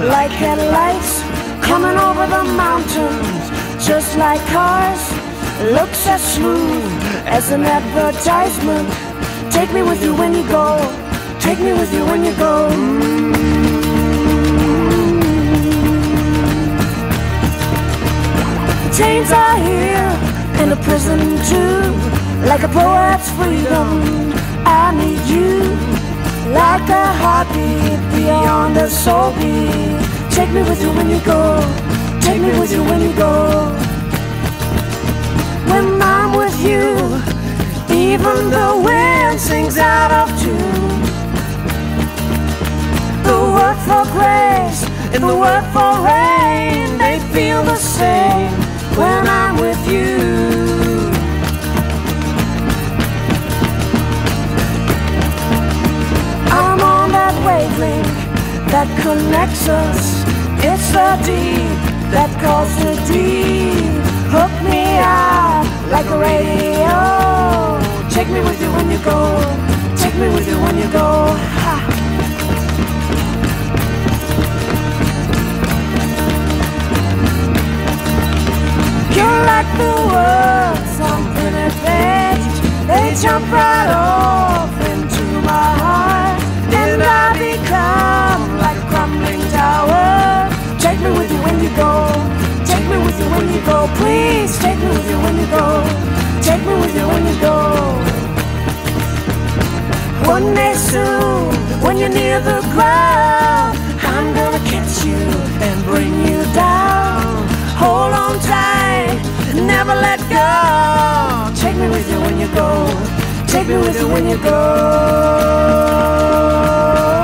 like headlights coming over the mountains, just like cars, looks as smooth as an advertisement. Take me with you when you go, take me with you when you go. Chains are here and a prison too, like a poet's freedom. I need you, like a heartbeat beyond a soul beat. Take me with you when you go, take me with you when you go. When I'm with you, even the wind sings out of tune. The word for grace and the word for rain, they feel the same when I'm with you. I'm on that wavelength that connects us. It's the deep that calls to deep. Hook me out like a radio. Take me with you when you go, take me with you when you go. Ha. You're like the words on printed page, they jump right off into my heart, and I become like a crumbling tower. Take me with you when you go, take me with you when you go. Please take me with you when you go, take me with you when you go. One day soon, when you're near the ground, I'm gonna catch you and bring you down. Hold on tight, never let go. Take me with you when you go, take me with you when you go.